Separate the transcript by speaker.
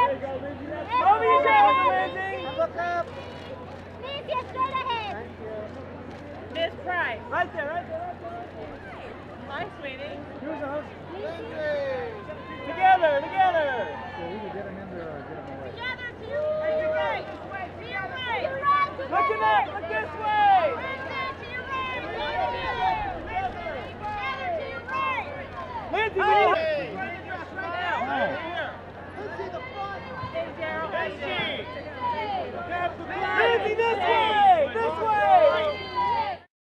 Speaker 1: There you go, Lindsay. Over your shoulder, Lindsay.
Speaker 2: Look up.
Speaker 3: Lindsay, straight ahead.
Speaker 2: Thank you.
Speaker 4: Miss Price.
Speaker 1: Right there, right there, right there.
Speaker 4: Hi, sweetie.
Speaker 1: Here's the host.
Speaker 2: Lindsay.
Speaker 1: Together, together.
Speaker 2: So we can get him in there or get him away.
Speaker 3: Together, to your right. To your right.
Speaker 1: Look at that, look this way.
Speaker 3: Lindsay, to your right. Together, to your right.
Speaker 1: Lindsay, we need
Speaker 2: Lindsay, the front.
Speaker 4: Hey, Daryl.
Speaker 1: Lindsay, this way.